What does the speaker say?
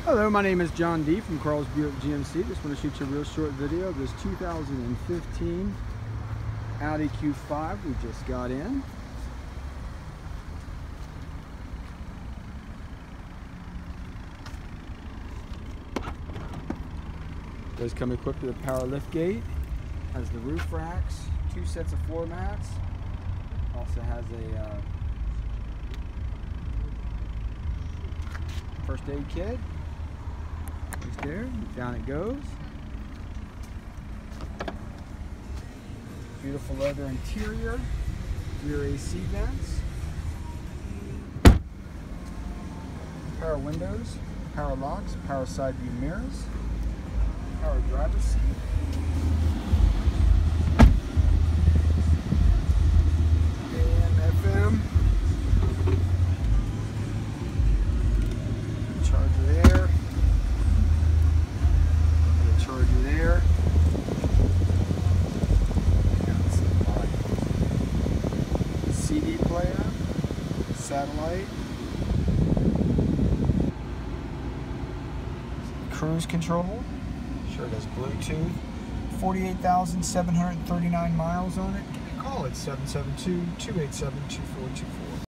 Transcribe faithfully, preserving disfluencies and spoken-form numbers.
Hello, my name is John D. from Carl's Buick G M C. Just want to shoot you a real short video of this two thousand fifteen Audi Q five we just got in. Does come equipped with a power lift gate, has the roof racks, two sets of floor mats, also has a uh, first aid kit. Right there, down it goes. Beautiful leather interior, rear A C vents, power windows, power locks, power side view mirrors, power driver's seat, A M F M, charger there, and a charger there. Got some uh, C D player, satellite, cruise control. Sure does Bluetooth. forty-eight thousand seven hundred thirty-nine miles on it. Give me a call at seven seven two, two eight seven, two four two four.